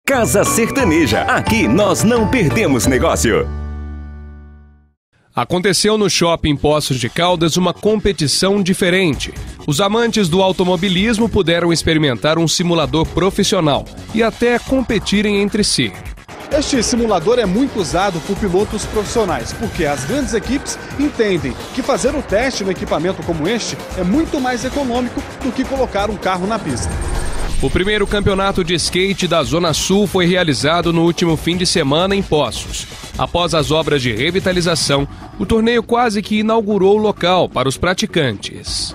Casa Sertaneja, aqui nós não perdemos negócio. Aconteceu no Shopping Poços de Caldas uma competição diferente. Os amantes do automobilismo puderam experimentar um simulador profissional e até competirem entre si. Este simulador é muito usado por pilotos profissionais, porque as grandes equipes entendem que fazer o teste no equipamento como este é muito mais econômico do que colocar um carro na pista. O primeiro campeonato de skate da Zona Sul foi realizado no último fim de semana em Poços. Após as obras de revitalização, o torneio quase que inaugurou o local para os praticantes.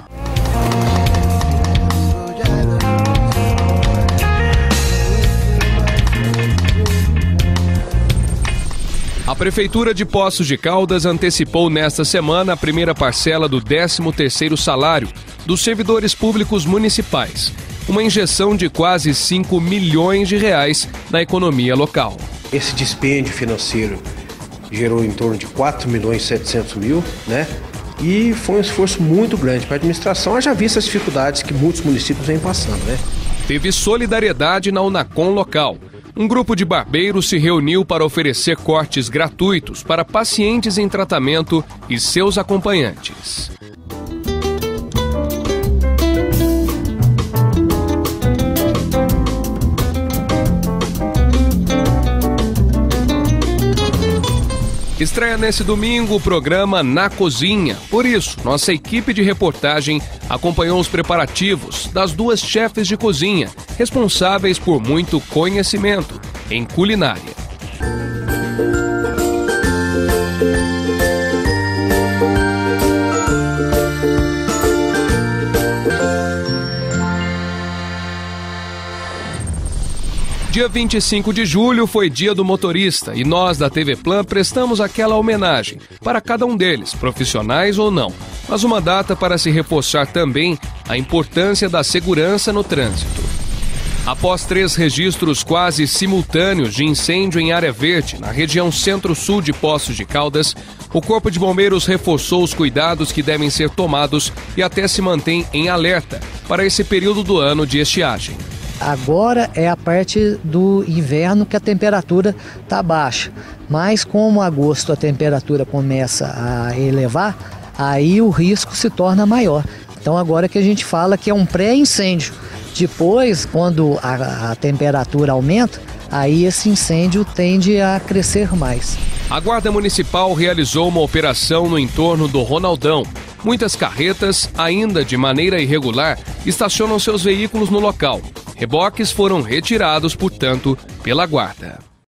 A Prefeitura de Poços de Caldas antecipou nesta semana a primeira parcela do 13º salário dos servidores públicos municipais, uma injeção de quase 5 milhões de reais na economia local. Esse dispêndio financeiro gerou em torno de 4.700.000, né? E foi um esforço muito grande para a administração, haja vista as dificuldades que muitos municípios vêm passando, né? Teve solidariedade na Unacom local. Um grupo de barbeiros se reuniu para oferecer cortes gratuitos para pacientes em tratamento e seus acompanhantes. Estreia nesse domingo o programa Na Cozinha. Por isso, nossa equipe de reportagem acompanhou os preparativos das duas chefes de cozinha, responsáveis por muito conhecimento em culinária. Dia 25 de julho foi dia do motorista e nós da TV Plan prestamos aquela homenagem para cada um deles, profissionais ou não, mas uma data para se reforçar também a importância da segurança no trânsito. Após 3 registros quase simultâneos de incêndio em área verde, na região centro-sul de Poços de Caldas, o Corpo de Bombeiros reforçou os cuidados que devem ser tomados e até se mantém em alerta para esse período do ano de estiagem. Agora é a parte do inverno que a temperatura está baixa, mas como agosto a temperatura começa a elevar, aí o risco se torna maior. Então agora que a gente fala que é um pré-incêndio. Depois, quando a temperatura aumenta, aí esse incêndio tende a crescer mais. A Guarda Municipal realizou uma operação no entorno do Ronaldão. Muitas carretas, ainda de maneira irregular, estacionam seus veículos no local. Reboques foram retirados, portanto, pela Guarda.